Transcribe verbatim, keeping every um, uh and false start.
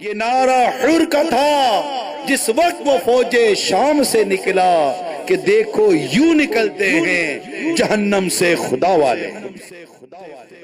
ये नारा हुर का था जिस वक्त वो फौजे शाम से निकला कि देखो यूं निकलते हैं जहन्नम से खुदा वाले।